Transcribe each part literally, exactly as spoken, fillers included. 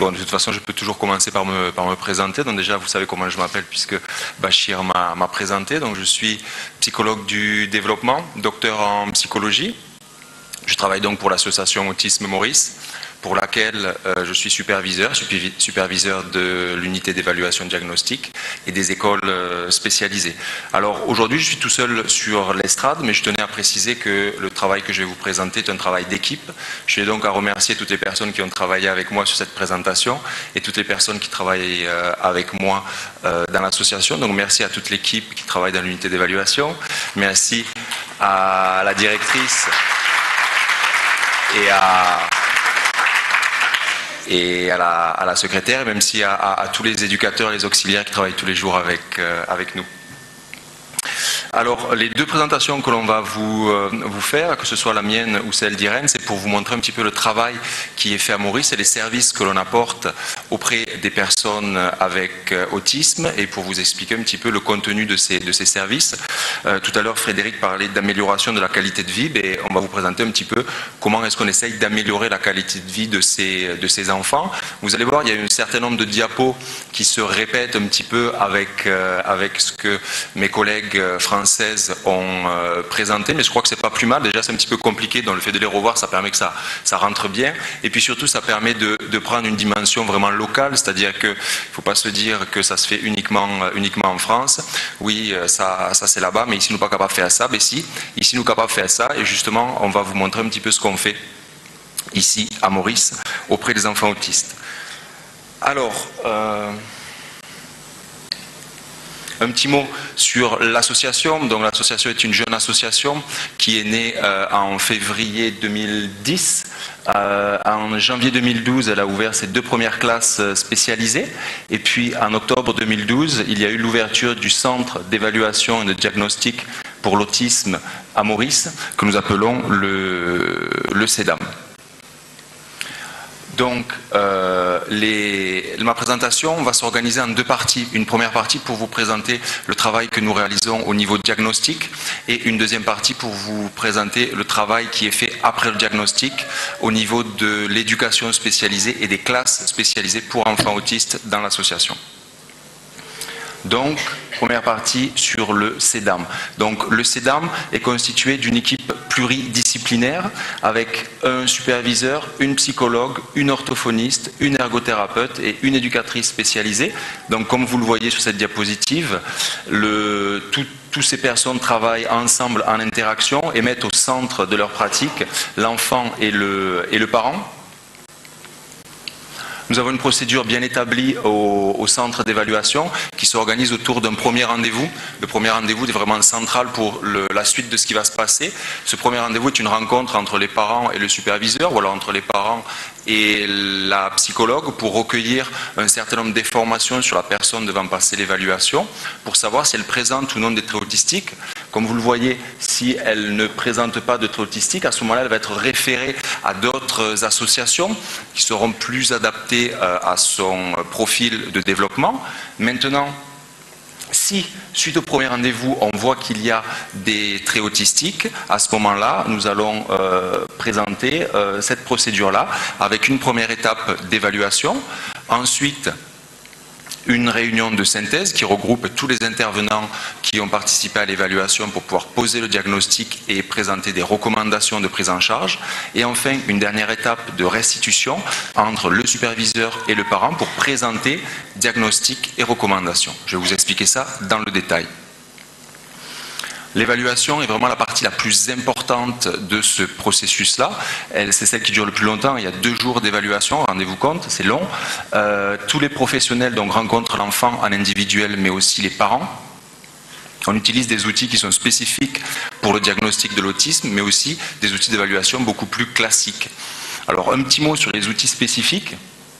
Bon, de toute façon, je peux toujours commencer par me, par me présenter. Donc déjà, vous savez comment je m'appelle puisque Bachir m'a présenté. Donc je suis psychologue du développement, docteur en psychologie. Je travaille donc pour l'association Autisme Maurice, pour laquelle euh, je suis superviseur, superviseur de l'unité d'évaluation diagnostique et des écoles euh, spécialisées. Alors aujourd'hui, je suis tout seul sur l'estrade, mais je tenais à préciser que le travail que je vais vous présenter est un travail d'équipe. Je vais donc à remercier toutes les personnes qui ont travaillé avec moi sur cette présentation et toutes les personnes qui travaillent euh, avec moi euh, dans l'association. Donc merci à toute l'équipe qui travaille dans l'unité d'évaluation. Merci à la directrice et à... et à la, à la secrétaire, même si à, à, à tous les éducateurs et les auxiliaires qui travaillent tous les jours avec, euh, avec nous. Alors, les deux présentations que l'on va vous, euh, vous faire, que ce soit la mienne ou celle d'Irène, c'est pour vous montrer un petit peu le travail qui est fait à Maurice et les services que l'on apporte auprès des personnes avec euh, autisme et pour vous expliquer un petit peu le contenu de ces, de ces services. Euh, tout à l'heure, Frédéric parlait d'amélioration de la qualité de vie, et on va vous présenter un petit peu comment est-ce qu'on essaye d'améliorer la qualité de vie de ces, de ces enfants. Vous allez voir, il y a un certain nombre de diapos qui se répètent un petit peu avec, euh, avec ce que mes collègues euh, français ont euh, présenté, mais je crois que c'est pas plus mal. Déjà, c'est un petit peu compliqué, donc le fait de les revoir, ça permet que ça, ça rentre bien. Et puis surtout, ça permet de, de prendre une dimension vraiment locale, c'est-à-dire qu'il ne faut pas se dire que ça se fait uniquement, uniquement en France. Oui, ça, ça c'est là-bas, mais ici, nous pas capables de faire ça. Mais si, ici, nous capables de faire ça, et justement, on va vous montrer un petit peu ce qu'on fait ici, à Maurice, auprès des enfants autistes. Alors... Euh Un petit mot sur l'association. Donc l'association est une jeune association qui est née euh, en février deux mille dix. Euh, en janvier deux mille douze, elle a ouvert ses deux premières classes spécialisées. Et puis en octobre deux mille douze, il y a eu l'ouverture du centre d'évaluation et de diagnostic pour l'autisme à Maurice, que nous appelons le, le CEDAM. Donc, euh, les, ma présentation va s'organiser en deux parties. Une première partie pour vous présenter le travail que nous réalisons au niveau diagnostic et une deuxième partie pour vous présenter le travail qui est fait après le diagnostic au niveau de l'éducation spécialisée et des classes spécialisées pour enfants autistes dans l'association. Donc, première partie sur le CEDAM. Donc, le CEDAM est constitué d'une équipe pluridisciplinaire avec un superviseur, une psychologue, une orthophoniste, une ergothérapeute et une éducatrice spécialisée. Donc, comme vous le voyez sur cette diapositive, le, tout, toutes ces personnes travaillent ensemble en interaction et mettent au centre de leur pratique l'enfant et le, et le parent. Nous avons une procédure bien établie au, au centre d'évaluation qui s'organise autour d'un premier rendez-vous. Le premier rendez-vous est vraiment central pour le, la suite de ce qui va se passer. Ce premier rendez-vous est une rencontre entre les parents et le superviseur, ou alors entre les parents et la psychologue pour recueillir un certain nombre d'informations sur la personne devant passer l'évaluation, pour savoir si elle présente ou non des traits autistiques. Comme vous le voyez, si elle ne présente pas de traits autistiques, à ce moment-là, elle va être référée à d'autres associations qui seront plus adaptées à son profil de développement. Maintenant, si, suite au premier rendez-vous, on voit qu'il y a des traits autistiques, à ce moment-là, nous allons euh, présenter euh, cette procédure-là avec une première étape d'évaluation. Ensuite, une réunion de synthèse qui regroupe tous les intervenants qui ont participé à l'évaluation pour pouvoir poser le diagnostic et présenter des recommandations de prise en charge. Et enfin, une dernière étape de restitution entre le superviseur et le parent pour présenter diagnostic et recommandations. Je vais vous expliquer ça dans le détail. L'évaluation est vraiment la partie la plus importante de ce processus-là. C'est celle qui dure le plus longtemps. Il y a deux jours d'évaluation, rendez-vous compte, c'est long. Euh, tous les professionnels donc, rencontrent l'enfant en individuel, mais aussi les parents. On utilise des outils qui sont spécifiques pour le diagnostic de l'autisme, mais aussi des outils d'évaluation beaucoup plus classiques. Alors, un petit mot sur les outils spécifiques.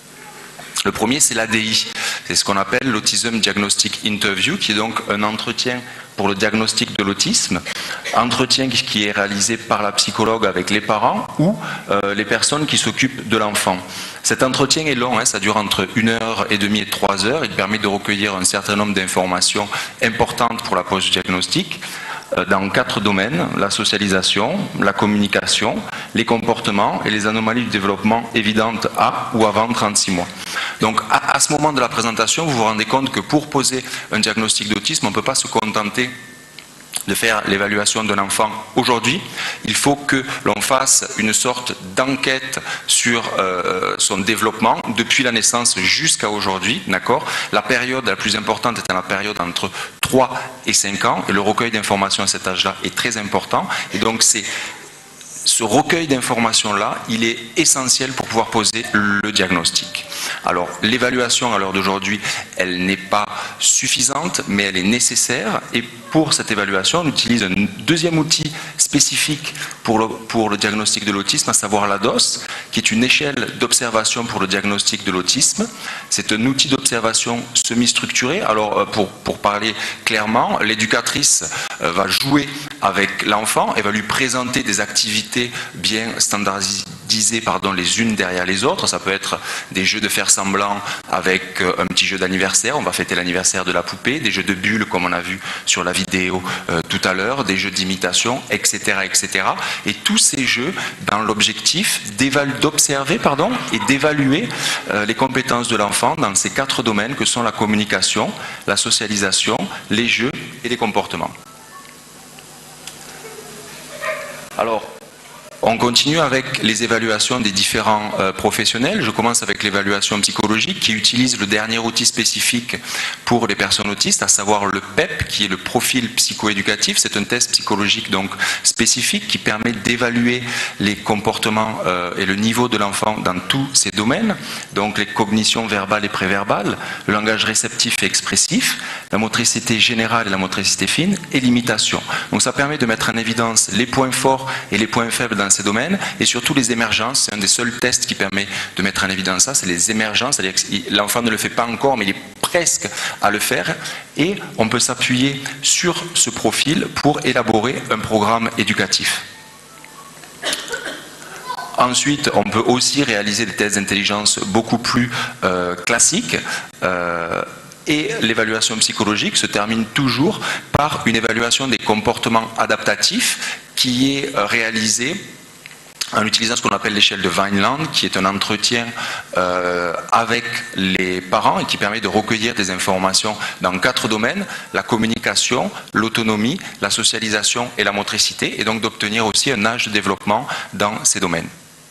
Le premier, c'est l'A D I. C'est ce qu'on appelle l'Autism Diagnostic Interview, qui est donc un entretien pour le diagnostic de l'autisme. Entretien qui est réalisé par la psychologue avec les parents ou euh, les personnes qui s'occupent de l'enfant. Cet entretien est long, hein, ça dure entre une heure et demie et trois heures. Il permet de recueillir un certain nombre d'informations importantes pour la pose du diagnostic dans quatre domaines: la socialisation, la communication, les comportements et les anomalies du développement évidentes à ou avant trente-six mois. Donc à, à ce moment de la présentation, vous vous rendez compte que pour poser un diagnostic d'autisme, on ne peut pas se contenter de faire l'évaluation d'un enfant aujourd'hui. Il faut que l'on fasse une sorte d'enquête sur euh, son développement depuis la naissance jusqu'à aujourd'hui, d'accord. La période la plus importante est la période entre trois et cinq ans, et le recueil d'informations à cet âge-là est très important, et donc c'est ce recueil d'informations-là, il est essentiel pour pouvoir poser le diagnostic. Alors, l'évaluation à l'heure d'aujourd'hui, elle n'est pas suffisante, mais elle est nécessaire. Et pour cette évaluation, on utilise un deuxième outil spécifique pour le, pour le diagnostic de l'autisme, à savoir la D O S, qui est une échelle d'observation pour le diagnostic de l'autisme. C'est un outil d'observation semi-structuré. Alors, pour, pour parler clairement, l'éducatrice va jouer avec l'enfant et va lui présenter des activités bien standardisées, pardon, les unes derrière les autres. Ça peut être des jeux de faire semblant avec un petit jeu d'anniversaire, on va fêter l'anniversaire de la poupée, des jeux de bulles comme on a vu sur la vidéo euh, tout à l'heure, des jeux d'imitation, et cetera, et cetera. Et tous ces jeux dans l'objectif d'observer pardon, et d'évaluer euh, les compétences de l'enfant dans ces quatre domaines que sont la communication, la socialisation, les jeux et les comportements. Alors, on continue avec les évaluations des différents euh, professionnels. Je commence avec l'évaluation psychologique qui utilise le dernier outil spécifique pour les personnes autistes, à savoir le P E P, qui est le profil psychoéducatif. C'est un test psychologique donc spécifique qui permet d'évaluer les comportements euh, et le niveau de l'enfant dans tous ces domaines. Donc les cognitions verbales et préverbales, le langage réceptif et expressif, la motricité générale et la motricité fine et l'imitation. Donc ça permet de mettre en évidence les points forts et les points faibles dans ces domaines, et surtout les émergences. C'est un des seuls tests qui permet de mettre en évidence ça, c'est les émergences, c'est-à-dire que l'enfant ne le fait pas encore, mais il est presque à le faire, et on peut s'appuyer sur ce profil pour élaborer un programme éducatif. Ensuite, on peut aussi réaliser des tests d'intelligence beaucoup plus euh, classiques, euh, et l'évaluation psychologique se termine toujours par une évaluation des comportements adaptatifs qui est réalisée en utilisant ce qu'on appelle l'échelle de Vineland, qui est un entretien euh, avec les parents et qui permet de recueillir des informations dans quatre domaines, la communication, l'autonomie, la socialisation et la motricité, et donc d'obtenir aussi un âge de développement dans ces domaines.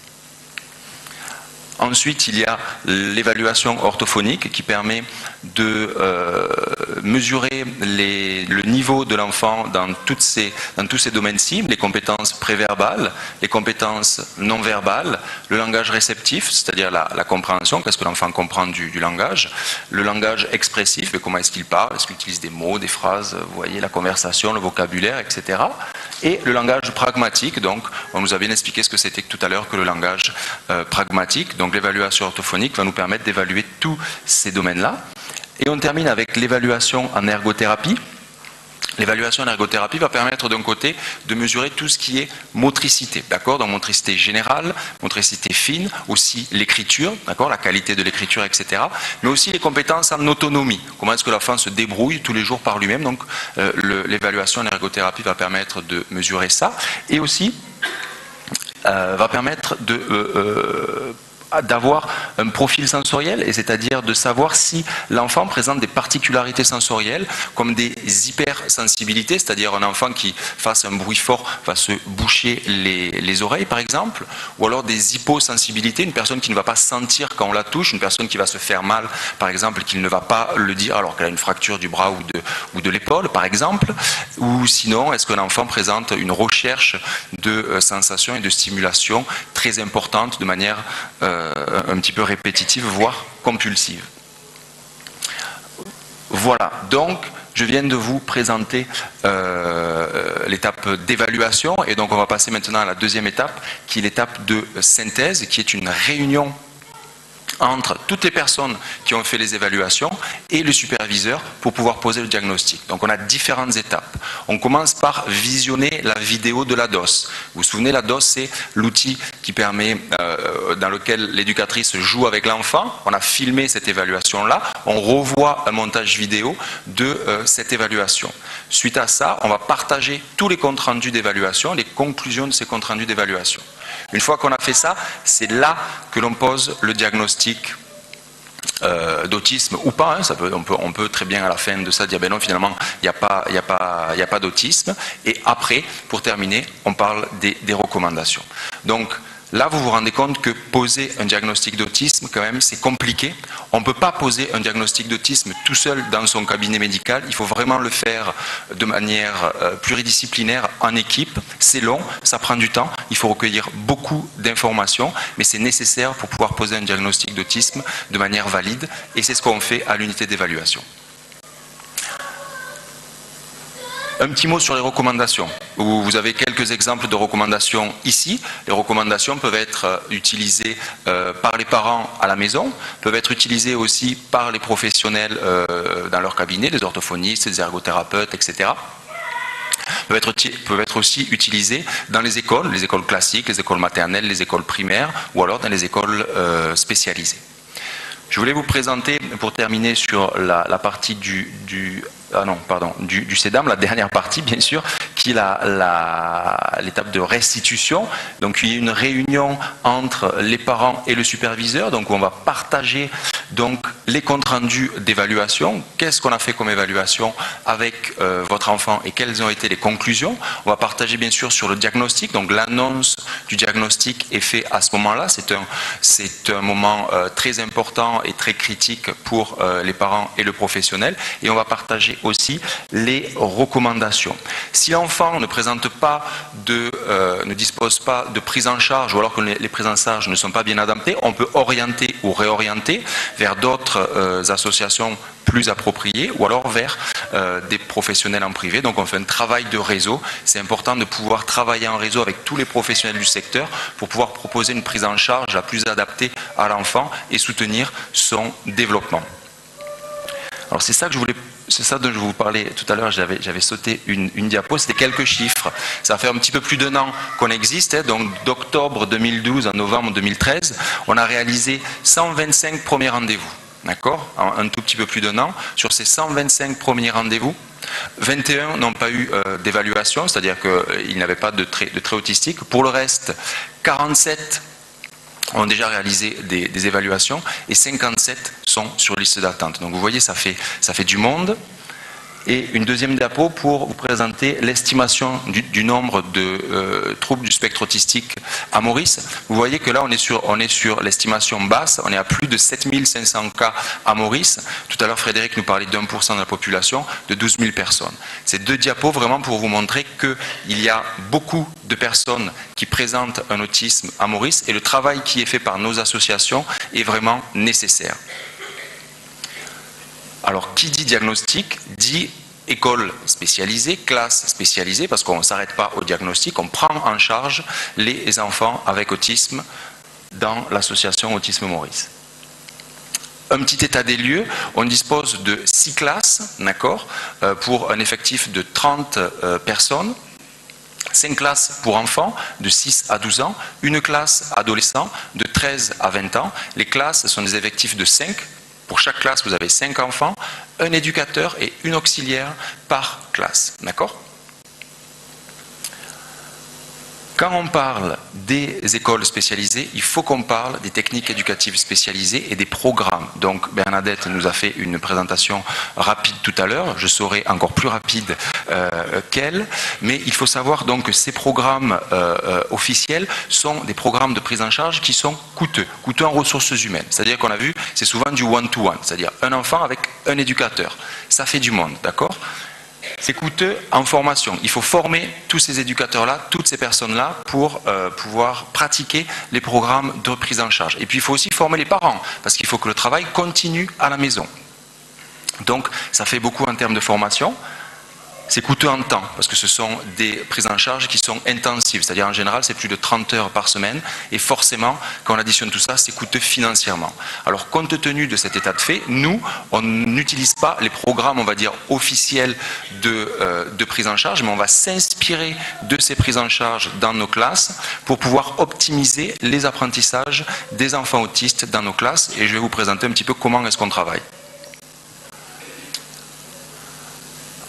Ensuite, il y a l'évaluation orthophonique qui permet de euh, mesurer les, le niveau de l'enfant dans, dans tous ces domaines cibles, les compétences préverbales, les compétences non verbales, le langage réceptif, c'est-à-dire la, la compréhension, qu'est-ce que l'enfant comprend du, du langage, le langage expressif, comment est-ce qu'il parle, est-ce qu'il utilise des mots, des phrases, vous voyez, la conversation, le vocabulaire, et cetera. Et le langage pragmatique, donc on nous a bien expliqué ce que c'était tout à l'heure que le langage euh, pragmatique, donc l'évaluation orthophonique va nous permettre d'évaluer tous ces domaines-là. Et on termine avec l'évaluation en ergothérapie. L'évaluation en ergothérapie va permettre d'un côté de mesurer tout ce qui est motricité, d'accord, donc motricité générale, motricité fine, aussi l'écriture, d'accord, la qualité de l'écriture, et cetera. Mais aussi les compétences en autonomie. Comment est-ce que l'enfant se débrouille tous les jours par lui-même. Donc euh, l'évaluation en ergothérapie va permettre de mesurer ça. Et aussi euh, va permettre de euh, euh, d'avoir un profil sensoriel, et c'est-à-dire de savoir si l'enfant présente des particularités sensorielles comme des hypersensibilités, c'est-à-dire un enfant qui face à un bruit fort va se boucher les, les oreilles par exemple, ou alors des hyposensibilités, une personne qui ne va pas sentir quand on la touche, une personne qui va se faire mal par exemple, qui ne va pas le dire alors qu'elle a une fracture du bras ou de, ou de l'épaule par exemple, ou sinon est-ce qu'un enfant présente une recherche de euh, sensations et de stimulation très importante de manière euh, un petit peu répétitive, voire compulsive. Voilà, donc je viens de vous présenter euh, l'étape d'évaluation, et donc on va passer maintenant à la deuxième étape, qui est l'étape de synthèse, qui est une réunion entre toutes les personnes qui ont fait les évaluations et le superviseur pour pouvoir poser le diagnostic. Donc on a différentes étapes. On commence par visionner la vidéo de la D O S. Vous vous souvenez, la D O S, c'est l'outil qui permet, euh, dans lequel l'éducatrice joue avec l'enfant. On a filmé cette évaluation-là. On revoit un montage vidéo de euh, cette évaluation. Suite à ça, on va partager tous les comptes rendus d'évaluation, les conclusions de ces comptes rendus d'évaluation. Une fois qu'on a fait ça, c'est là que l'on pose le diagnostic Euh, d'autisme ou pas, hein, ça peut, on, peut, on peut très bien à la fin de ça dire ben non, finalement il n'y a pas, il n'y a pas, il n'y a pas d'autisme. Et après, pour terminer, on parle des, des recommandations. Donc là, vous vous rendez compte que poser un diagnostic d'autisme, quand même, c'est compliqué. On ne peut pas poser un diagnostic d'autisme tout seul dans son cabinet médical. Il faut vraiment le faire de manière euh, pluridisciplinaire, en équipe. C'est long, ça prend du temps. Il faut recueillir beaucoup d'informations, mais c'est nécessaire pour pouvoir poser un diagnostic d'autisme de manière valide. Et c'est ce qu'on fait à l'unité d'évaluation. Un petit mot sur les recommandations. Vous avez quelques exemples de recommandations ici. Les recommandations peuvent être utilisées par les parents à la maison, peuvent être utilisées aussi par les professionnels dans leur cabinet, les orthophonistes, les ergothérapeutes, et cetera. Peuvent être, peuvent être aussi utilisées dans les écoles, les écoles classiques, les écoles maternelles, les écoles primaires ou alors dans les écoles spécialisées. Je voulais vous présenter, pour terminer sur la, la partie du, du, ah non, pardon, du, du CEDAM, la dernière partie bien sûr, qui est l'étape de restitution. Donc il y a une réunion entre les parents et le superviseur, donc où on va partager donc, les comptes rendus d'évaluation. Qu'est-ce qu'on a fait comme évaluation avec euh, votre enfant et quelles ont été les conclusions. On va partager bien sûr sur le diagnostic, donc l'annonce du diagnostic est faite à ce moment-là. C'est un, c'est un moment euh, très important et très critique pour euh, les parents et le professionnel. Et on va partager aussi les recommandations. Si l'enfant ne présente pas de, euh, ne dispose pas de prise en charge, ou alors que les, les prises en charge ne sont pas bien adaptées, on peut orienter ou réorienter vers d'autres euh, associations plus appropriées, ou alors vers euh, des professionnels en privé. Donc on fait un travail de réseau. C'est important de pouvoir travailler en réseau avec tous les professionnels du secteur pour pouvoir proposer une prise en charge la plus adaptée à l'enfant et soutenir son développement. Alors c'est ça que je voulais, c'est ça dont je vous parlais tout à l'heure. J'avais, j'avais sauté une, une diapo. C'était quelques chiffres. Ça fait un petit peu plus d'un an qu'on existe. Hein, donc d'octobre deux mille douze à novembre deux mille treize, on a réalisé cent vingt-cinq premiers rendez-vous. D'accord, un tout petit peu plus d'un an. Sur ces cent vingt-cinq premiers rendez-vous, vingt et un n'ont pas eu euh, d'évaluation, c'est-à-dire qu'ils n'avaient pas de trait, de trait autistique. Pour le reste, quarante-sept ont déjà réalisé des, des évaluations et cinquante-sept sont sur liste d'attente. Donc vous voyez, ça fait, ça fait du monde. Et une deuxième diapo pour vous présenter l'estimation du, du nombre de euh, troubles du spectre autistique à Maurice. Vous voyez que là, on est sur, on est sur l'estimation basse. On est à plus de sept mille cinq cents cas à Maurice. Tout à l'heure, Frédéric nous parlait d'un pour cent de la population, de douze mille personnes. Ces deux diapos vraiment pour vous montrer qu'il y a beaucoup de personnes qui présentent un autisme à Maurice et le travail qui est fait par nos associations est vraiment nécessaire. Alors, qui dit diagnostic, dit école spécialisée, classe spécialisée, parce qu'on ne s'arrête pas au diagnostic, on prend en charge les enfants avec autisme dans l'association Autisme Maurice. Un petit état des lieux, on dispose de six classes, d'accord, pour un effectif de trente personnes. cinq classes pour enfants de six à douze ans, une classe adolescent de treize à vingt ans. Les classes sont des effectifs de cinq. Pour chaque classe, vous avez cinq enfants, un éducateur et une auxiliaire par classe. D'accord ? Quand on parle des écoles spécialisées, il faut qu'on parle des techniques éducatives spécialisées et des programmes. Donc Bernadette nous a fait une présentation rapide tout à l'heure, je serai encore plus rapide euh, qu'elle, mais il faut savoir donc que ces programmes euh, euh, officiels sont des programmes de prise en charge qui sont coûteux, coûteux en ressources humaines. C'est-à-dire qu'on a vu, c'est souvent du one-to-one, c'est-à-dire un enfant avec un éducateur. Ça fait du monde, d'accord ? C'est coûteux en formation. Il faut former tous ces éducateurs-là, toutes ces personnes-là pour euh, pouvoir pratiquer les programmes de prise en charge. Et puis il faut aussi former les parents, parce qu'il faut que le travail continue à la maison. Donc ça fait beaucoup en termes de formation. C'est coûteux en temps, parce que ce sont des prises en charge qui sont intensives. C'est-à-dire en général, c'est plus de trente heures par semaine. Et forcément, quand on additionne tout ça, c'est coûteux financièrement. Alors, compte tenu de cet état de fait, nous, on n'utilise pas les programmes, on va dire, officiels de, euh, de prise en charge, mais on va s'inspirer de ces prises en charge dans nos classes pour pouvoir optimiser les apprentissages des enfants autistes dans nos classes. Et je vais vous présenter un petit peu comment est-ce qu'on travaille.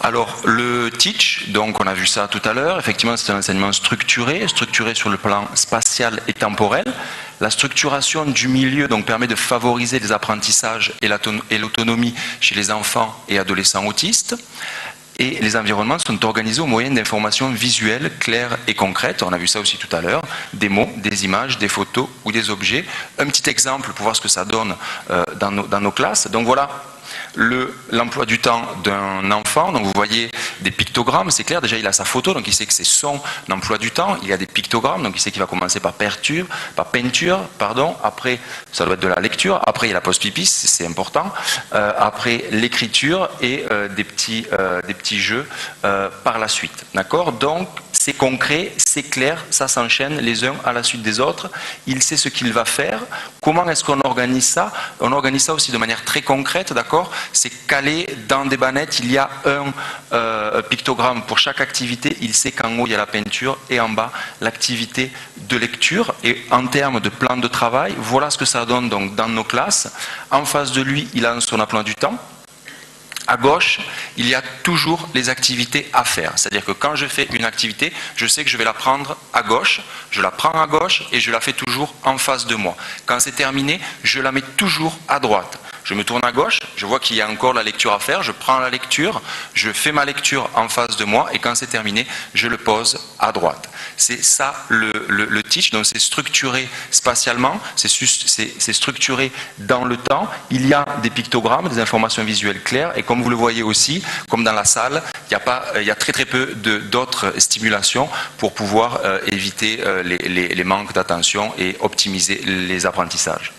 Alors, le teach, donc on a vu ça tout à l'heure, effectivement c'est un enseignement structuré, structuré sur le plan spatial et temporel. La structuration du milieu donc, permet de favoriser les apprentissages et l'autonomie chez les enfants et adolescents autistes. Et les environnements sont organisés au moyen d'informations visuelles, claires et concrètes. On a vu ça aussi tout à l'heure, des mots, des images, des photos ou des objets. Un petit exemple pour voir ce que ça donne euh, dans, nos, dans nos classes. Donc voilà l'emploi du temps d'un enfant. Donc vous voyez des pictogrammes, c'est clair, déjà il a sa photo, donc il sait que c'est son emploi du temps. Il y a des pictogrammes, donc il sait qu'il va commencer par peinture, par peinture, pardon. Après, ça doit être de la lecture. Après, il y a la pause pipi, c'est important. Euh, après, l'écriture et euh, des, petits, euh, des petits jeux euh, par la suite. D'accord? Donc, c'est concret, c'est clair, ça s'enchaîne les uns à la suite des autres. Il sait ce qu'il va faire. Comment est-ce qu'on organise ça? On organise ça aussi de manière très concrète, d'accord? C'est calé dans des bannettes, il y a un euh, pictogramme pour chaque activité. Il sait qu'en haut, il y a la peinture et en bas, l'activité de lecture. Et en termes de plan de travail, voilà ce que ça donne donc, dans nos classes. En face de lui, il a son emploi du temps. À gauche, il y a toujours les activités à faire. C'est-à-dire que quand je fais une activité, je sais que je vais la prendre à gauche, je la prends à gauche et je la fais toujours en face de moi. Quand c'est terminé, je la mets toujours à droite. Je me tourne à gauche, je vois qu'il y a encore la lecture à faire, je prends la lecture, je fais ma lecture en face de moi et quand c'est terminé, je le pose à droite. C'est ça le, le, le teach, donc c'est structuré spatialement, c'est structuré dans le temps. Il y a des pictogrammes, des informations visuelles claires et comme vous le voyez aussi, comme dans la salle, il y a, pas, il y a très très peu d'autres stimulations pour pouvoir euh, éviter euh, les, les, les manques d'attention et optimiser les apprentissages.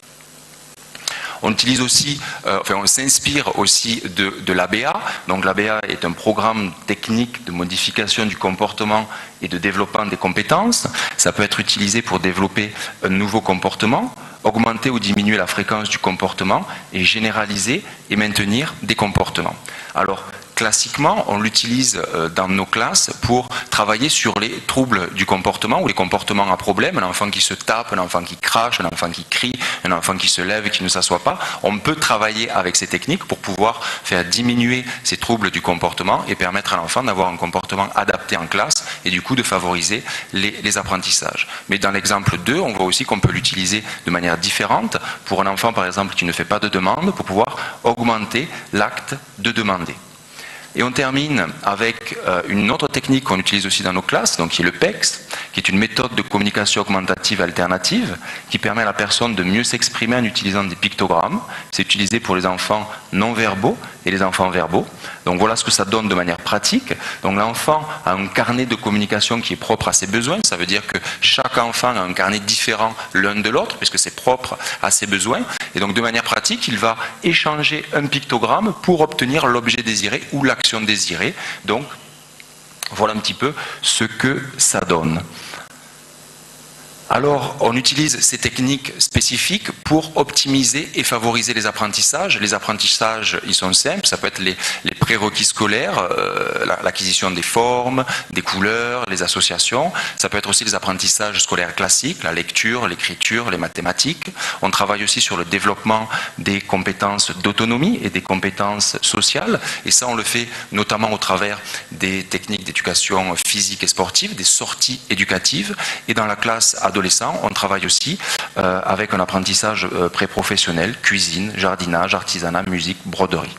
On utilise aussi, euh, enfin on s'inspire aussi de, de l'A B A. Donc l'A B A est un programme technique de modification du comportement et de développement des compétences. Ça peut être utilisé pour développer un nouveau comportement, augmenter ou diminuer la fréquence du comportement et généraliser et maintenir des comportements. Alors, classiquement, on l'utilise dans nos classes pour travailler sur les troubles du comportement ou les comportements à problème, un enfant qui se tape, un enfant qui crache, un enfant qui crie, un enfant qui se lève et qui ne s'assoit pas. On peut travailler avec ces techniques pour pouvoir faire diminuer ces troubles du comportement et permettre à l'enfant d'avoir un comportement adapté en classe et du coup de favoriser les, les apprentissages. Mais dans l'exemple deux, on voit aussi qu'on peut l'utiliser de manière différente pour un enfant par exemple qui ne fait pas de demande pour pouvoir augmenter l'acte de demander. Et on termine avec une autre technique qu'on utilise aussi dans nos classes, donc qui est le P E X, qui est une méthode de communication augmentative alternative qui permet à la personne de mieux s'exprimer en utilisant des pictogrammes. C'est utilisé pour les enfants non verbaux et les enfants verbaux. Donc voilà ce que ça donne de manière pratique. Donc l'enfant a un carnet de communication qui est propre à ses besoins. Ça veut dire que chaque enfant a un carnet différent l'un de l'autre, puisque c'est propre à ses besoins. Et donc de manière pratique, il va échanger un pictogramme pour obtenir l'objet désiré ou l'action désirée. Donc voilà un petit peu ce que ça donne. Alors, on utilise ces techniques spécifiques pour optimiser et favoriser les apprentissages. Les apprentissages, ils sont simples, ça peut être les, les prérequis scolaires, euh, l'acquisition des formes, des couleurs, les associations. Ça peut être aussi les apprentissages scolaires classiques, la lecture, l'écriture, les mathématiques. On travaille aussi sur le développement des compétences d'autonomie et des compétences sociales. Et ça, on le fait notamment au travers des techniques d'éducation physique et sportive, des sorties éducatives. Et dans la classe adolescente, on travaille aussi euh, avec un apprentissage euh, pré-professionnel, cuisine, jardinage, artisanat, musique, broderie.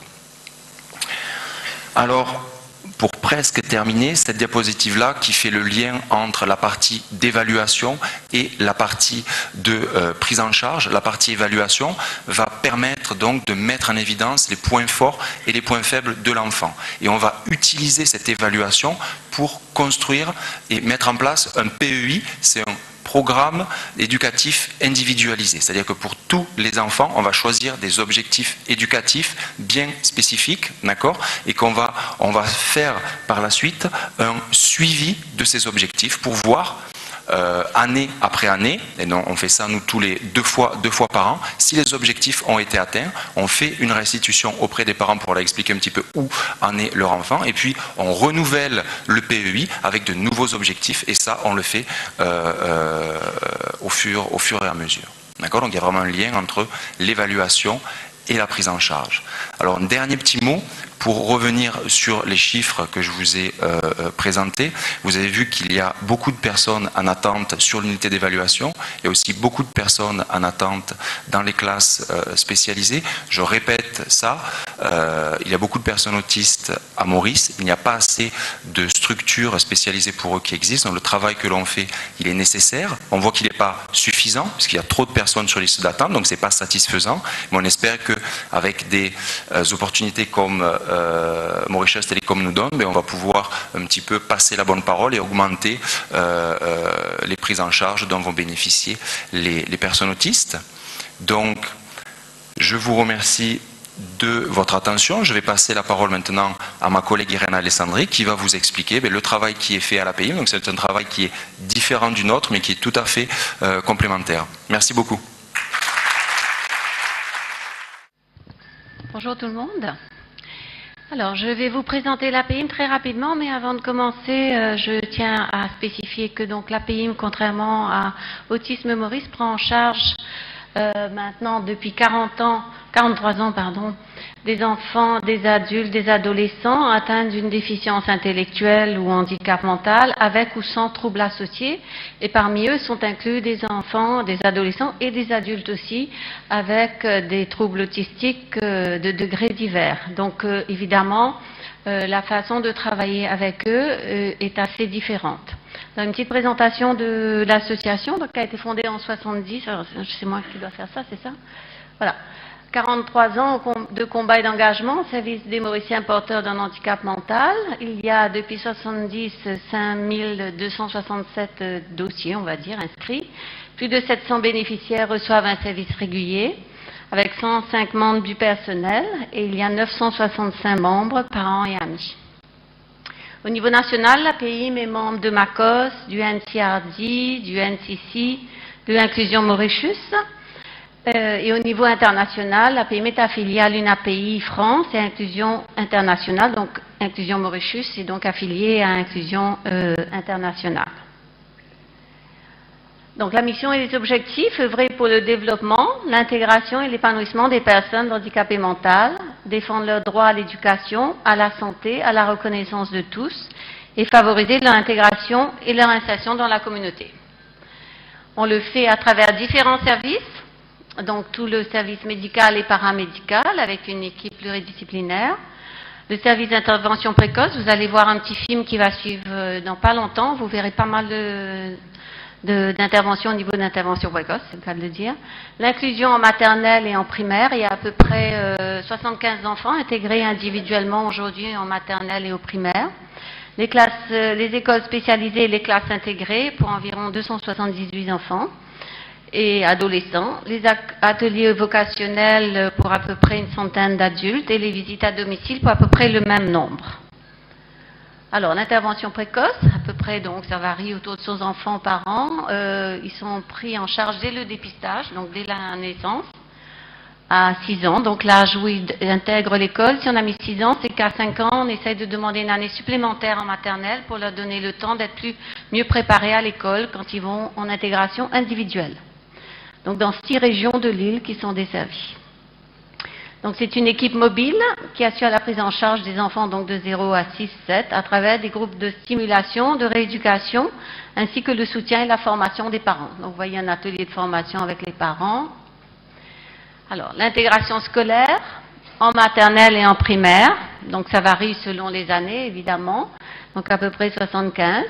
Alors, pour presque terminer, cette diapositive-là qui fait le lien entre la partie d'évaluation et la partie de euh, prise en charge, la partie évaluation va permettre donc de mettre en évidence les points forts et les points faibles de l'enfant. Et on va utiliser cette évaluation pour construire et mettre en place un P E I, c'est un programme éducatif individualisé. C'est-à-dire que pour tous les enfants, on va choisir des objectifs éducatifs bien spécifiques, d'accord, et qu'on va, on va faire par la suite un suivi de ces objectifs pour voir Euh, année après année, et donc on fait ça nous tous les deux fois, deux fois par an, si les objectifs ont été atteints, on fait une restitution auprès des parents pour leur expliquer un petit peu où en est leur enfant, et puis on renouvelle le P E I avec de nouveaux objectifs, et ça on le fait euh, euh, au, fur, au fur et à mesure. D'accord ? Donc il y a vraiment un lien entre l'évaluation et la prise en charge. Alors, un dernier petit mot pour revenir sur les chiffres que je vous ai euh, présentés. Vous avez vu qu'il y a beaucoup de personnes en attente sur l'unité d'évaluation et aussi beaucoup de personnes en attente dans les classes euh, spécialisées. Je répète ça, euh, il y a beaucoup de personnes autistes à Maurice, il n'y a pas assez de structures spécialisées pour eux qui existent. Donc le travail que l'on fait, il est nécessaire. On voit qu'il n'est pas suffisant, puisqu'il y a trop de personnes sur liste d'attente, donc ce n'est pas satisfaisant. Mais on espère qu'avec des euh, opportunités comme euh, Mauritius Telecom nous donne, mais on va pouvoir un petit peu passer la bonne parole et augmenter euh, euh, les prises en charge dont vont bénéficier les, les personnes autistes. Donc, je vous remercie de votre attention. Je vais passer la parole maintenant à ma collègue Irène Alessandri qui va vous expliquer bien, le travail qui est fait à l'A P I M. Donc c'est un travail qui est différent du nôtre mais qui est tout à fait euh, complémentaire. Merci beaucoup. Bonjour tout le monde. Alors je vais vous présenter l'A P I M très rapidement, mais avant de commencer, euh, je tiens à spécifier que donc l'A P I M, contrairement à Autisme Maurice, prend en charge euh, maintenant depuis quarante ans, quarante-trois ans, pardon, des enfants, des adultes, des adolescents atteints d'une déficience intellectuelle ou handicap mental, avec ou sans troubles associés. Et parmi eux sont inclus des enfants, des adolescents et des adultes aussi, avec euh, des troubles autistiques euh, de degrés divers. Donc euh, évidemment, euh, la façon de travailler avec eux euh, est assez différente. Dans une petite présentation de l'association, qui a été fondée en soixante-dix, alors c'est moi qui dois faire ça, c'est ça? Voilà. quarante-trois ans de combat et d'engagement au service des Mauriciens porteurs d'un handicap mental. Il y a depuis soixante-dix, cinq mille deux cent soixante-sept dossiers, on va dire, inscrits. Plus de sept cents bénéficiaires reçoivent un service régulier, avec cent cinq membres du personnel, et il y a neuf cent soixante-cinq membres, parents et amis. Au niveau national, l'A P I M est membre de MACOS, du N C R D, du N C C, de l'Inclusion Mauritius. Euh, et au niveau international, l'A P I M est affiliée à l'U N A P I France et Inclusion Internationale, donc Inclusion Mauritius est donc affiliée à Inclusion euh, Internationale. Donc la mission et les objectifs, œuvrer pour le développement, l'intégration et l'épanouissement des personnes handicapées mentales, défendre leurs droits à l'éducation, à la santé, à la reconnaissance de tous et favoriser leur intégration et leur insertion dans la communauté. On le fait à travers différents services, donc tout le service médical et paramédical avec une équipe pluridisciplinaire. Le service d'intervention précoce, vous allez voir un petit film qui va suivre dans pas longtemps, vous verrez pas mal de... d'intervention au niveau d'intervention précoce, c'est le cas de le dire. L'inclusion en maternelle et en primaire, il y a à peu près euh, soixante-quinze enfants intégrés individuellement aujourd'hui en maternelle et au primaire. Les, classes, euh, les écoles spécialisées et les classes intégrées pour environ deux cent soixante-dix-huit enfants et adolescents. Les ateliers vocationnels pour à peu près une centaine d'adultes et les visites à domicile pour à peu près le même nombre. Alors, l'intervention précoce, à peu près, donc, ça varie autour de cent enfants par an. Euh, ils sont pris en charge dès le dépistage, donc dès la naissance, à six ans. Donc, l'âge où ils intègrent l'école, si on a mis six ans, c'est qu'à cinq ans, on essaie de demander une année supplémentaire en maternelle pour leur donner le temps d'être plus, mieux préparés à l'école quand ils vont en intégration individuelle. Donc, dans six régions de l'île qui sont desservies. Donc c'est une équipe mobile qui assure la prise en charge des enfants donc de zéro à six sept à travers des groupes de stimulation, de rééducation, ainsi que le soutien et la formation des parents. Donc vous voyez un atelier de formation avec les parents. Alors l'intégration scolaire en maternelle et en primaire, donc ça varie selon les années évidemment, donc à peu près soixante-quinze.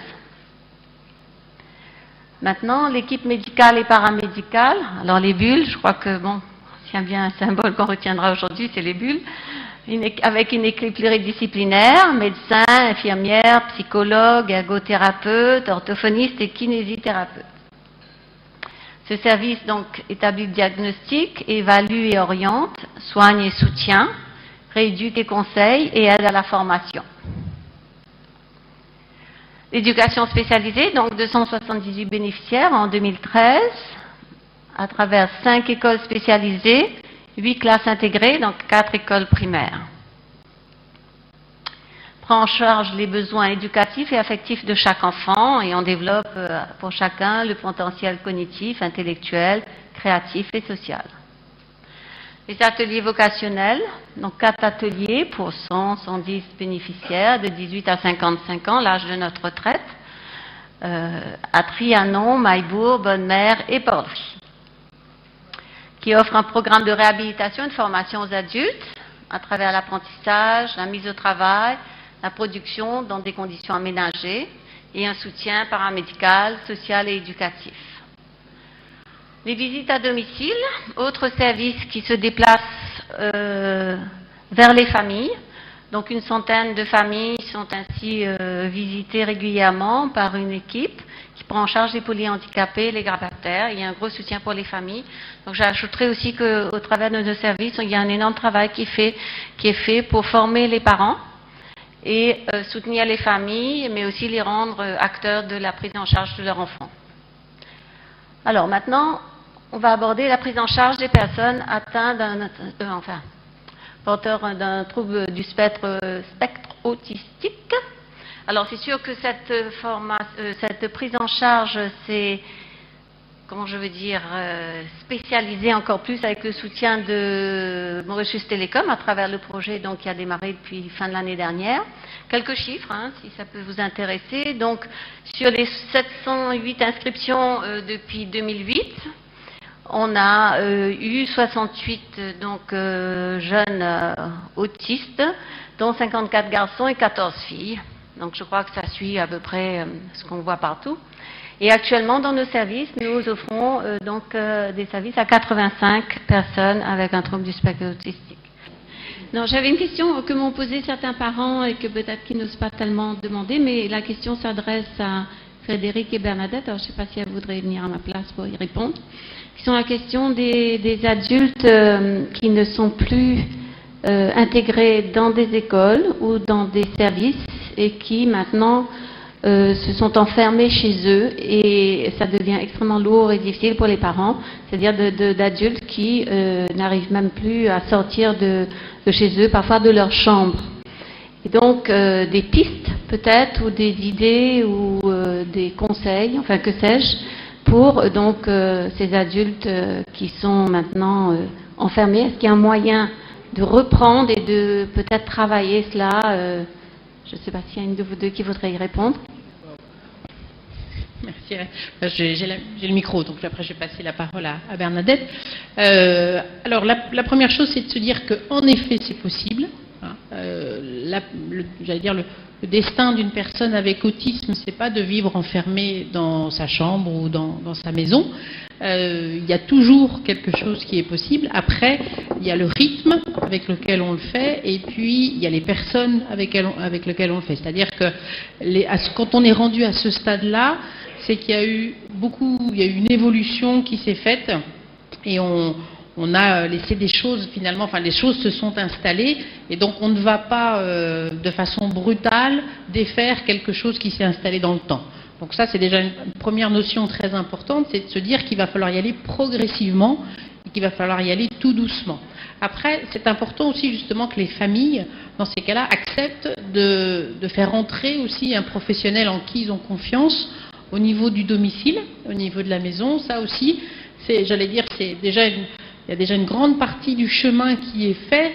Maintenant l'équipe médicale et paramédicale, alors les bulles, je crois que bon... bien un symbole qu'on retiendra aujourd'hui, c'est les bulles, une, avec une équipe pluridisciplinaire, médecins, infirmières, psychologues, ergothérapeutes, orthophonistes et kinésithérapeutes. Ce service donc établit le diagnostic, évalue et oriente, soigne et soutient, rééduque et conseille et aide à la formation. L'éducation spécialisée, donc deux cent soixante-dix-huit bénéficiaires en deux mille treize, à travers cinq écoles spécialisées, huit classes intégrées, donc quatre écoles primaires. Prend en charge les besoins éducatifs et affectifs de chaque enfant et on développe pour chacun le potentiel cognitif, intellectuel, créatif et social. Les ateliers vocationnels, donc quatre ateliers pour cent, cent dix bénéficiaires de dix-huit à cinquante-cinq ans, l'âge de notre retraite, euh, à Trianon, Maillebourg, Bonne-Mère et Port-Louis, qui offre un programme de réhabilitation et de formation aux adultes à travers l'apprentissage, la mise au travail, la production dans des conditions aménagées et un soutien paramédical, social et éducatif. Les visites à domicile, autre service qui se déplace euh, vers les familles. Donc une centaine de familles sont ainsi euh, visitées régulièrement par une équipe qui prend en charge les polyhandicapés, les grabataires. Il y a un gros soutien pour les familles. Donc j'ajouterai aussi qu'au travers de nos services, il y a un énorme travail qui est fait, qui est fait pour former les parents et euh, soutenir les familles, mais aussi les rendre euh, acteurs de la prise en charge de leurs enfants. Alors maintenant, on va aborder la prise en charge des personnes atteintes d'un, euh, enfin, porteurs d'un trouble du spectre, euh, spectre autistique. Alors c'est sûr que cette, forma, euh, cette prise en charge, c'est, comment je veux dire, euh, spécialisée encore plus avec le soutien de Mauritius Telecom à travers le projet donc, qui a démarré depuis fin de l'année dernière. Quelques chiffres, hein, si ça peut vous intéresser. Donc sur les sept cent huit inscriptions euh, depuis deux mille huit, on a euh, eu soixante-huit donc, euh, jeunes euh, autistes, dont cinquante-quatre garçons et quatorze filles. Donc je crois que ça suit à peu près euh, ce qu'on voit partout. Et actuellement, dans nos services, nous offrons euh, donc euh, des services à quatre-vingt-cinq personnes avec un trouble du spectre autistique. Non, j'avais une question que m'ont posée certains parents et que peut-être qu'ils n'osent pas tellement demander, mais la question s'adresse à Frédéric et Bernadette. Alors je ne sais pas si elles voudraient venir à ma place pour y répondre. Qui sont la question des, des adultes euh, qui ne sont plus euh, intégrés dans des écoles ou dans des services et qui maintenant euh, se sont enfermés chez eux et ça devient extrêmement lourd et difficile pour les parents, c'est-à-dire d'adultes de, de, qui euh, n'arrivent même plus à sortir de, de chez eux, parfois de leur chambre. Et donc euh, des pistes peut-être ou des idées ou euh, des conseils, enfin que sais-je, pour donc euh, ces adultes euh, qui sont maintenant euh, enfermés. Est-ce qu'il y a un moyen de reprendre et de peut-être travailler cela euh, Je ne sais pas s'il y a une de vous deux qui voudrait y répondre. Merci. J'ai le micro, donc après je vais passer la parole à, à Bernadette. Euh, alors la, la première chose, c'est de se dire qu'en effet c'est possible. Hein, euh, J'allais dire le, le destin d'une personne avec autisme, c'est pas de vivre enfermée dans sa chambre ou dans, dans sa maison. Euh, il y a toujours quelque chose qui est possible. Après, il y a le rythme avec lequel on le fait, et puis il y a les personnes avec, elles, avec lesquelles on le fait. C'est-à-dire que les, à, quand on est rendu à ce stade-là, c'est qu'il y a eu beaucoup, il y a eu une évolution qui s'est faite, et on, on a laissé des choses finalement, enfin les choses se sont installées, et donc on ne va pas euh, de façon brutale défaire quelque chose qui s'est installé dans le temps. Donc ça, c'est déjà une première notion très importante, c'est de se dire qu'il va falloir y aller progressivement et qu'il va falloir y aller tout doucement. Après, c'est important aussi justement que les familles, dans ces cas-là, acceptent de, de faire entrer aussi un professionnel en qui ils ont confiance au niveau du domicile, au niveau de la maison. Ça aussi, c'est, j'allais dire, c'est déjà une, il y a déjà une grande partie du chemin qui est fait,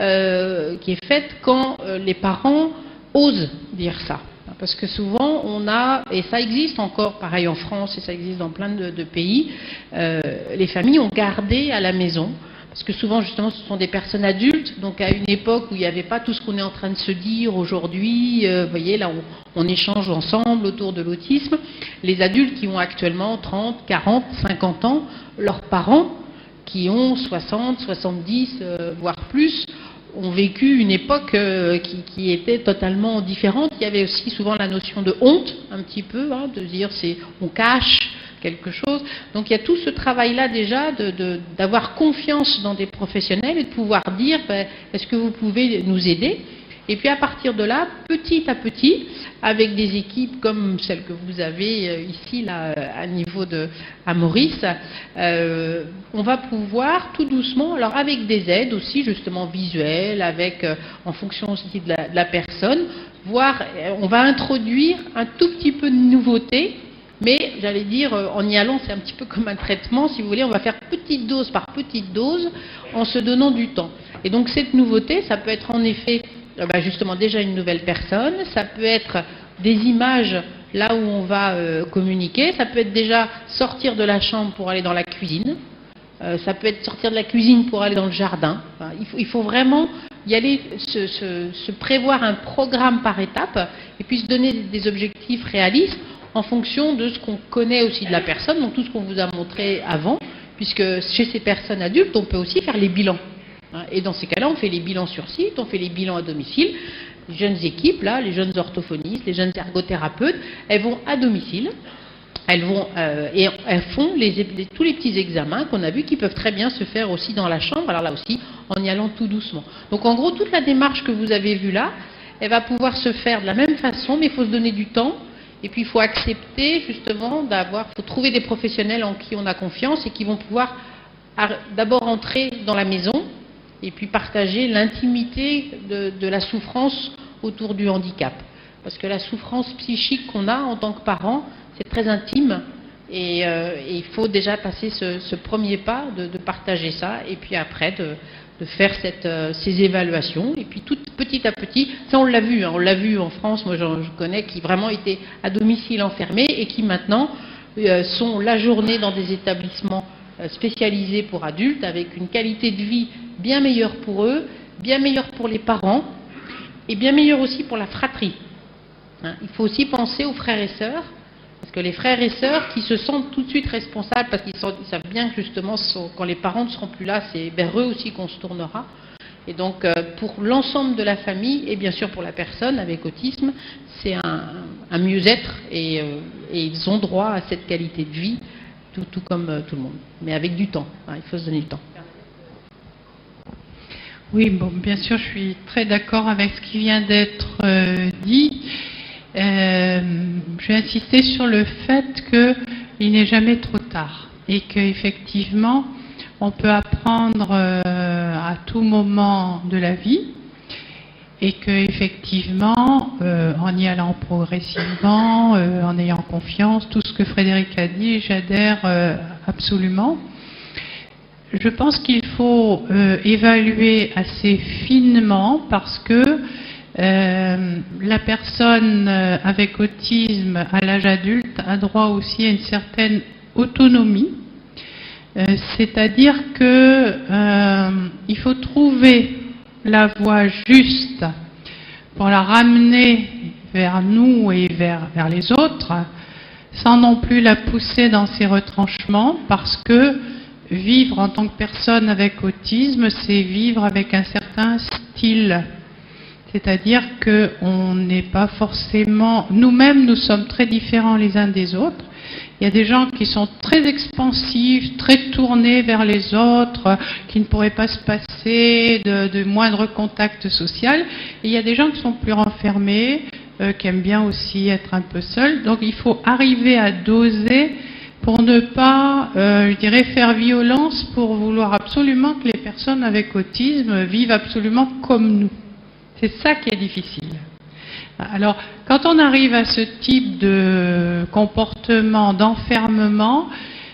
euh, qui est faite quand euh, les parents osent dire ça. Parce que souvent, on a, et ça existe encore, pareil en France, et ça existe dans plein de, de pays, euh, les familles ont gardé à la maison, parce que souvent, justement, ce sont des personnes adultes, donc à une époque où il n'y avait pas tout ce qu'on est en train de se dire aujourd'hui, euh, vous voyez, là, on, on échange ensemble autour de l'autisme. Les adultes qui ont actuellement trente, quarante, cinquante ans, leurs parents, qui ont soixante, soixante-dix, euh, voire plus, ont vécu une époque euh, qui, qui était totalement différente. Il y avait aussi souvent la notion de honte, un petit peu, hein, de dire c'est on cache quelque chose. Donc il y a tout ce travail-là déjà d'avoir de, de, confiance dans des professionnels et de pouvoir dire ben, est-ce que vous pouvez nous aider? Et puis à partir de là, petit à petit, avec des équipes comme celle que vous avez ici là, à niveau de à Maurice, euh, on va pouvoir tout doucement, alors avec des aides aussi justement visuelles, avec euh, en fonction aussi de la, de la personne, voir, on va introduire un tout petit peu de nouveauté, mais j'allais dire, en y allant, c'est un petit peu comme un traitement, si vous voulez, on va faire petite dose par petite dose en se donnant du temps. Et donc cette nouveauté, ça peut être en effet, ben justement déjà une nouvelle personne, ça peut être des images là où on va euh, communiquer, ça peut être déjà sortir de la chambre pour aller dans la cuisine, euh, ça peut être sortir de la cuisine pour aller dans le jardin. Enfin, il, faut, il faut vraiment y aller, se, se, se prévoir un programme par étape et puis se donner des objectifs réalistes en fonction de ce qu'on connaît aussi de la personne, donc tout ce qu'on vous a montré avant, puisque chez ces personnes adultes, on peut aussi faire les bilans. Et dans ces cas-là, on fait les bilans sur site, on fait les bilans à domicile. Les jeunes équipes, là, les jeunes orthophonistes, les jeunes ergothérapeutes, elles vont à domicile, elles vont euh, et elles font les, les, tous les petits examens qu'on a vus qui peuvent très bien se faire aussi dans la chambre, alors là aussi, en y allant tout doucement. Donc en gros, toute la démarche que vous avez vue là, elle va pouvoir se faire de la même façon, mais il faut se donner du temps, et puis il faut accepter justement d'avoir, il faut trouver des professionnels en qui on a confiance et qui vont pouvoir d'abord entrer dans la maison, et puis partager l'intimité de, de la souffrance autour du handicap. Parce que la souffrance psychique qu'on a en tant que parent, c'est très intime, et, euh, et il faut déjà passer ce, ce premier pas de, de partager ça, et puis après de, de faire cette, euh, ces évaluations, et puis tout petit à petit, ça on l'a vu, hein, on l'a vu en France, moi je, je connais, qui vraiment étaient à domicile enfermés, et qui maintenant euh, sont la journée dans des établissements spécialisés pour adultes, avec une qualité de vie bien meilleure pour eux, bien meilleure pour les parents, et bien meilleure aussi pour la fratrie. Hein, il faut aussi penser aux frères et sœurs, parce que les frères et sœurs qui se sentent tout de suite responsables, parce qu'ils savent bien que justement, quand les parents ne seront plus là, c'est vers eux aussi qu'on se tournera. Et donc, euh, pour l'ensemble de la famille, et bien sûr pour la personne avec autisme, c'est un, un mieux-être, et, euh, et ils ont droit à cette qualité de vie, Tout, tout comme euh, tout le monde, mais avec du temps, hein, il faut se donner du temps. Oui, bon, bien sûr, je suis très d'accord avec ce qui vient d'être euh, dit. Euh, je vais insister sur le fait qu'il n'est jamais trop tard et qu'effectivement, on peut apprendre euh, à tout moment de la vie et qu'effectivement, euh, en y allant progressivement, euh, en ayant confiance, tout ce que Frédéric a dit, j'adhère euh, absolument. Je pense qu'il faut euh, évaluer assez finement parce que euh, la personne avec autisme à l'âge adulte a droit aussi à une certaine autonomie. Euh, c'est-à-dire que euh, il faut trouver la voie juste pour la ramener vers nous et vers, vers les autres, sans non plus la pousser dans ses retranchements, parce que vivre en tant que personne avec autisme, c'est vivre avec un certain style. C'est-à-dire qu'on n'est pas forcément... Nous-mêmes, nous sommes très différents les uns des autres. Il y a des gens qui sont très expansifs, très tournés vers les autres, qui ne pourraient pas se passer de, de moindre contact social. Et il y a des gens qui sont plus renfermés, euh, qui aiment bien aussi être un peu seuls. Donc il faut arriver à doser pour ne pas, euh, je dirais, faire violence pour vouloir absolument que les personnes avec autisme vivent absolument comme nous. C'est ça qui est difficile. Alors, quand on arrive à ce type de comportement, d'enfermement,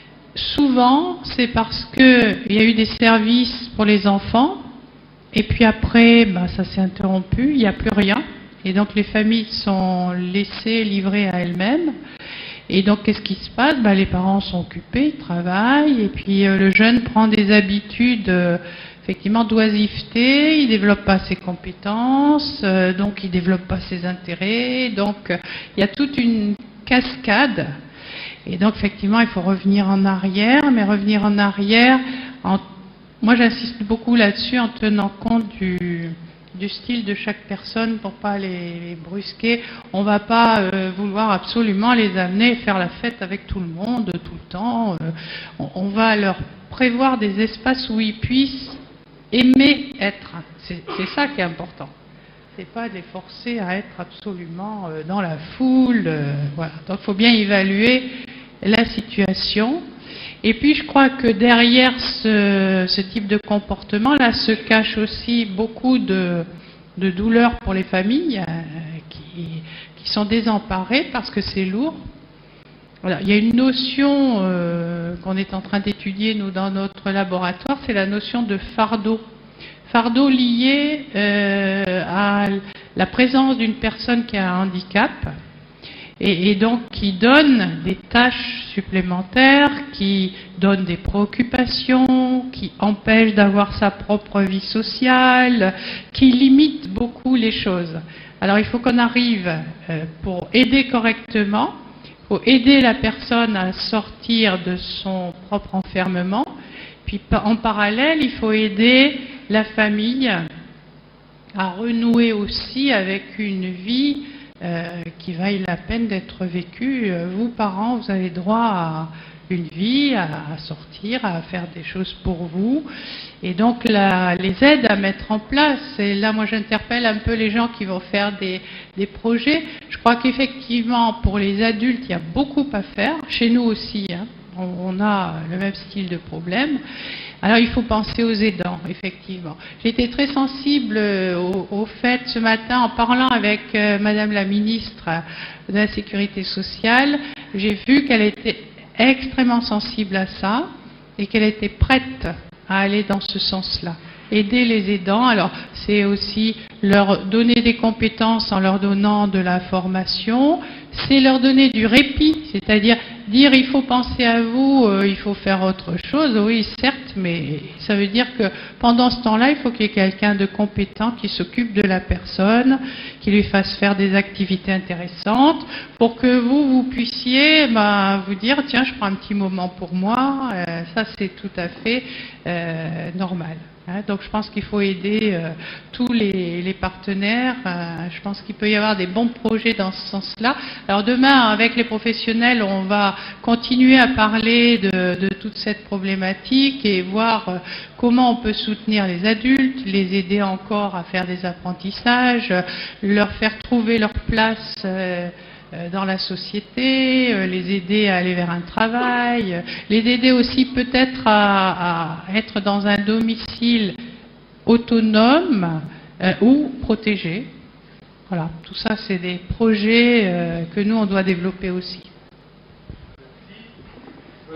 souvent, c'est parce qu'il y a eu des services pour les enfants, et puis après, ben, ça s'est interrompu, il n'y a plus rien, et donc les familles sont laissées, livrées à elles-mêmes, et donc qu'est-ce qui se passe? Ben, les parents sont occupés, ils travaillent, et puis euh, le jeune prend des habitudes... Euh, effectivement d'oisiveté, il ne développe pas ses compétences, euh, donc il ne développe pas ses intérêts, donc euh, il y a toute une cascade. Et donc effectivement, il faut revenir en arrière, mais revenir en arrière, en, moi j'insiste beaucoup là-dessus en tenant compte du, du style de chaque personne pour pas les, les brusquer. On ne va pas euh, vouloir absolument les amener faire la fête avec tout le monde, tout le temps. Euh, on, on va leur prévoir des espaces où ils puissent aimer être, c'est ça qui est important. C'est pas de les forcer à être absolument euh, dans la foule. Euh, voilà. Donc il faut bien évaluer la situation. Et puis je crois que derrière ce, ce type de comportement-là se cache aussi beaucoup de, de douleurs pour les familles euh, qui, qui sont désemparées parce que c'est lourd. Voilà, il y a une notion euh, qu'on est en train d'étudier, nous, dans notre laboratoire, c'est la notion de fardeau. Fardeau lié euh, à la présence d'une personne qui a un handicap et, et donc qui donne des tâches supplémentaires, qui donne des préoccupations, qui empêche d'avoir sa propre vie sociale, qui limite beaucoup les choses. Alors il faut qu'on arrive, euh, pour aider correctement, il faut aider la personne à sortir de son propre enfermement, puis en parallèle, il faut aider la famille à renouer aussi avec une vie euh, qui vaille la peine d'être vécue. Vous, parents, vous avez droit à une vie, à, à sortir, à faire des choses pour vous. Et donc, la, les aides à mettre en place, et là, moi, j'interpelle un peu les gens qui vont faire des, des projets. Je crois qu'effectivement, pour les adultes, il y a beaucoup à faire. Chez nous aussi, hein, on, on a le même style de problème. Alors, il faut penser aux aidants, effectivement. J'ai été très sensible au, au fait, ce matin, en parlant avec euh, Madame la ministre de la Sécurité sociale, j'ai vu qu'elle était extrêmement sensible à ça et qu'elle était prête à aller dans ce sens-là. Aider les aidants, alors c'est aussi leur donner des compétences en leur donnant de la formation, c'est leur donner du répit, c'est-à-dire dire il faut penser à vous, euh, il faut faire autre chose, oui certes, mais ça veut dire que pendant ce temps-là, il faut qu'il y ait quelqu'un de compétent qui s'occupe de la personne, qui lui fasse faire des activités intéressantes, pour que vous, vous puissiez ben, vous dire tiens, je prends un petit moment pour moi, euh, ça c'est tout à fait euh, normal. Donc je pense qu'il faut aider euh, tous les, les partenaires, euh, je pense qu'il peut y avoir des bons projets dans ce sens-là. Alors demain, avec les professionnels, on va continuer à parler de, de toute cette problématique et voir euh, comment on peut soutenir les adultes, les aider encore à faire des apprentissages, leur faire trouver leur place euh, dans la société, les aider à aller vers un travail, les aider aussi peut-être à, à être dans un domicile autonome euh, ou protégé. Voilà, tout ça c'est des projets euh, que nous on doit développer aussi. Euh,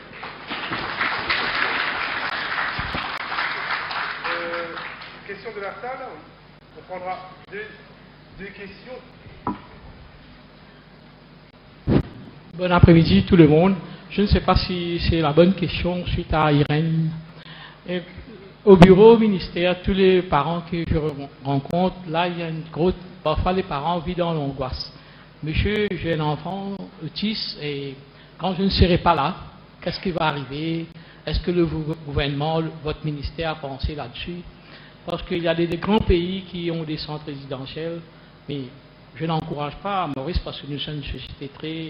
euh, question de la salle, on prendra deux, deux questions. Bon après-midi tout le monde. Je ne sais pas si c'est la bonne question suite à Irène. Et au bureau, au ministère, tous les parents que je rencontre, là il y a une grosse... Parfois les parents vivent dans l'angoisse. Monsieur, j'ai un enfant autiste et quand je ne serai pas là, qu'est-ce qui va arriver? Est-ce que le gouvernement, votre ministère a pensé là-dessus? Parce qu'il y a des, des grands pays qui ont des centres résidentiels, mais je n'encourage pas à Maurice parce que nous sommes une société très...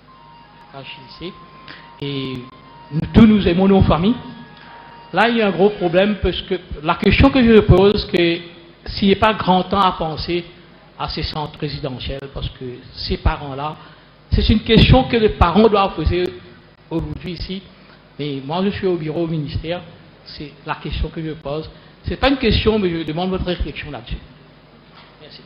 et nous, tous nous aimons nos familles. Là, il y a un gros problème parce que la question que je pose, que s'il n'est pas grand temps à penser à ces centres résidentiels, parce que ces parents-là, c'est une question que les parents doivent poser aujourd'hui ici. Mais moi, je suis au bureau au ministère, c'est la question que je pose. Ce n'est pas une question, mais je demande votre réflexion là-dessus. Merci.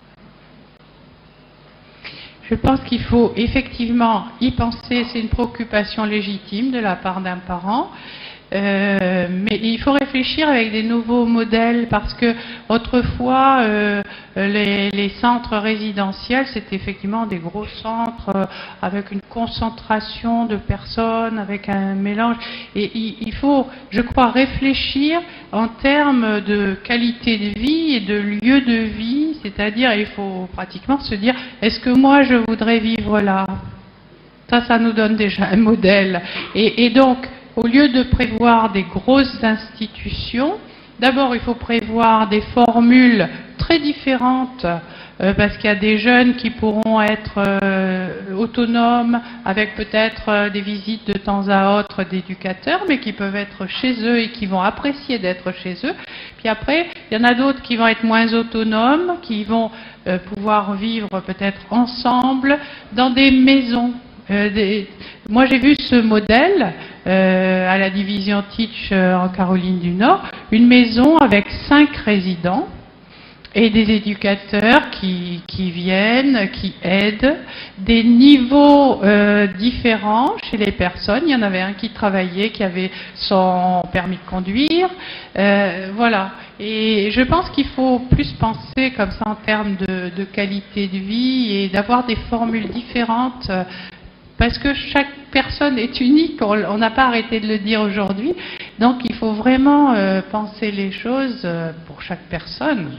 Je pense qu'il faut effectivement y penser, c'est une préoccupation légitime de la part d'un parent, euh, mais il faut réfléchir avec des nouveaux modèles parce que autrefois euh, les, les centres résidentiels c'était effectivement des gros centres euh, avec une concentration de personnes, avec un mélange, et il, il faut, je crois, réfléchir en termes de qualité de vie et de lieu de vie, c'est-à-dire il faut pratiquement se dire est-ce que moi je voudrais vivre là? Ça, ça nous donne déjà un modèle. Et, et donc, au lieu de prévoir des grosses institutions, d'abord il faut prévoir des formules très différentes euh, parce qu'il y a des jeunes qui pourront être euh, autonomes avec peut-être euh, des visites de temps à autre d'éducateurs, mais qui peuvent être chez eux et qui vont apprécier d'être chez eux. Puis après, il y en a d'autres qui vont être moins autonomes, qui vont euh, pouvoir vivre peut-être ensemble dans des maisons. Euh, des... Moi j'ai vu ce modèle euh, à la division Teach euh, en Caroline du Nord, une maison avec cinq résidents et des éducateurs qui, qui viennent, qui aident, des niveaux euh, différents chez les personnes. Il y en avait un qui travaillait, qui avait son permis de conduire, euh, voilà. Et je pense qu'il faut plus penser comme ça en termes de, de qualité de vie et d'avoir des formules différentes, euh, parce que chaque personne est unique, on n'a pas arrêté de le dire aujourd'hui, donc il faut vraiment euh, penser les choses euh, pour chaque personne.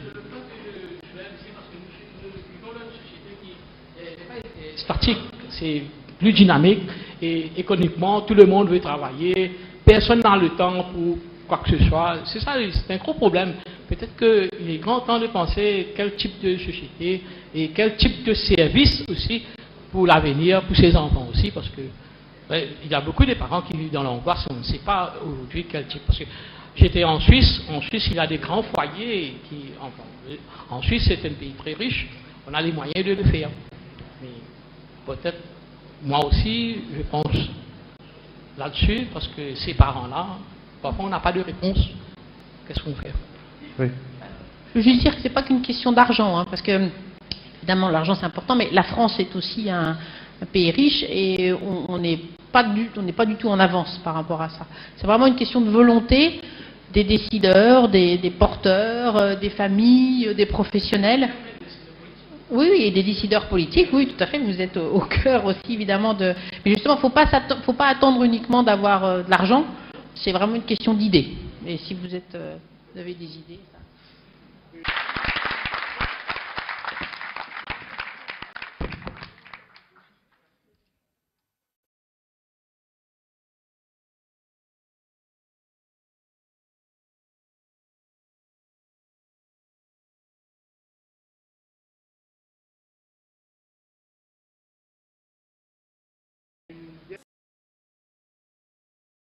Statique, c'est plus dynamique et économiquement, tout le monde veut travailler, personne n'a le temps pour quoi que ce soit. C'est ça, c'est un gros problème. Peut-être qu'il est grand temps de penser quel type de société et quel type de service aussi pour l'avenir, pour ses enfants aussi, parce que ouais, il y a beaucoup de parents qui vivent dans l'angoisse, on ne sait pas aujourd'hui quel type. Parce que j'étais en Suisse, en Suisse il y a des grands foyers qui, enfin, en Suisse c'est un pays très riche, on a les moyens de le faire. Mais peut-être, moi aussi, je pense là-dessus, parce que ces parents-là, parfois on n'a pas de réponse. Qu'est-ce qu'on fait? Oui. Je veux juste dire que ce n'est pas qu'une question d'argent, hein, parce que, évidemment, l'argent c'est important, mais la France est aussi un, un pays riche et on n'est pas, pas du tout en avance par rapport à ça. C'est vraiment une question de volonté des décideurs, des, des porteurs, euh, des familles, euh, des professionnels. Oui, oui, et des décideurs politiques, oui, tout à fait. Vous êtes au, au cœur aussi, évidemment, de... Mais justement, il ne faut pas, faut pas attendre uniquement d'avoir euh, de l'argent. C'est vraiment une question d'idées. Et si vous, êtes, euh, vous avez des idées... Ça...